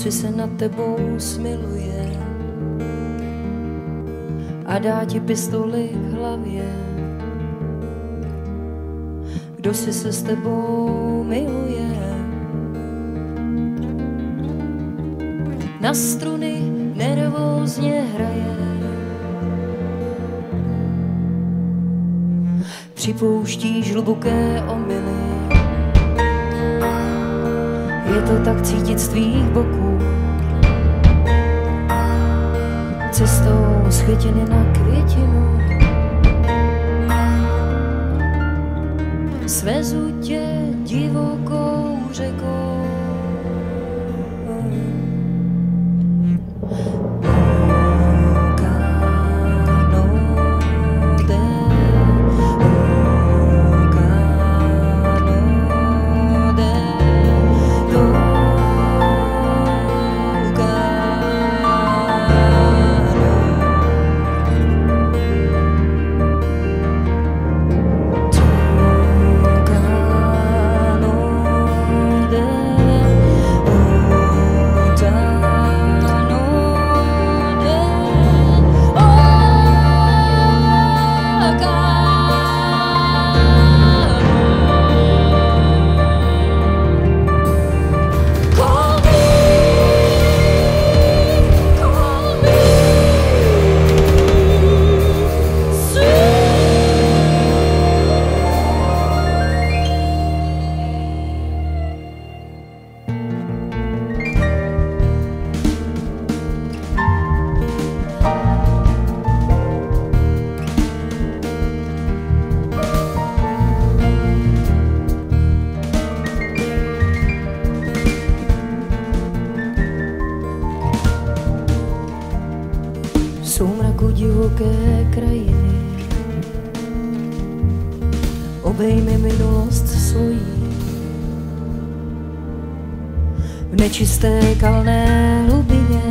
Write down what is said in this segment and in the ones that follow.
si se nad tebou smiluje a dá ti pistoli k hlavě. Kdo si se s tebou miluje, na struny nervózně hraje. Připouštíš hluboké omyly, je to tak cítit z tvých boků. Cestou z květiny na květinu svezu tě divokou řekou. V soumraku divoké krajiny obejmi minulost svojí. V nečisté kalné hlubině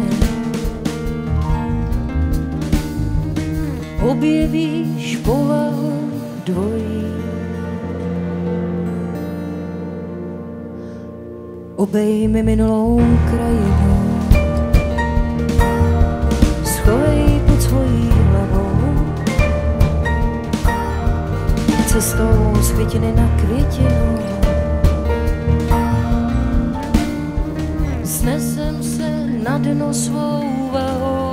objevíš povahu dvojí. Obejmi minulou krajinu, schovej pod svojí hlavou, cestou z květiny na květinu snesem se na dno svou vahou.